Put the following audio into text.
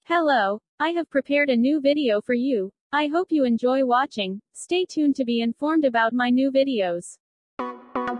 Hello, I have prepared a new video for you. I hope you enjoy watching. Stay tuned to be informed about my new videos.